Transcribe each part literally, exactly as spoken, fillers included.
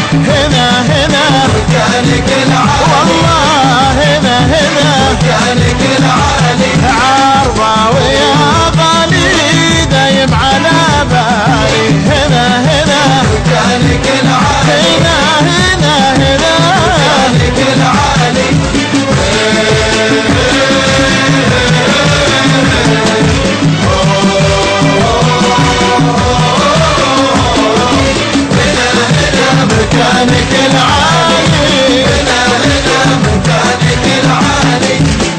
هنا هنا مكانك العالي، والله هنا هنا مكانك العالي، عرضة ويا غالي دايم على بالي. هنا هنا مكانك العالي، هنا هنا هنا مكانك العالي. مكانك العالي، هنا هنا مكانك العالي.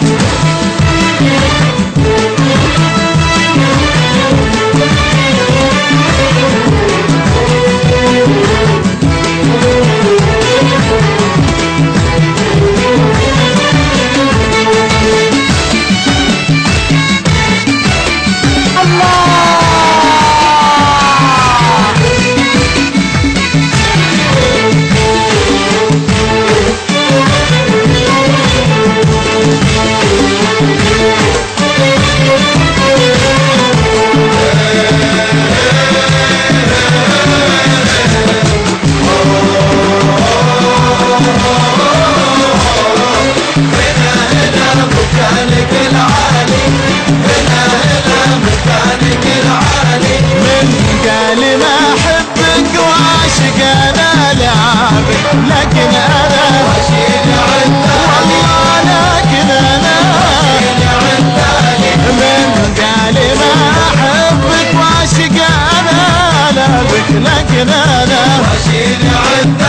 مكانك العالي، هنا هنا مكانك العالي. من قال ما احبك وعاشق انا لعبك، لكن انا واشيل عندالي، والله لكن انا واشيل عندالي. من قال ما احبك وعاشق انا لعبك، لكن انا واشيل عندالي.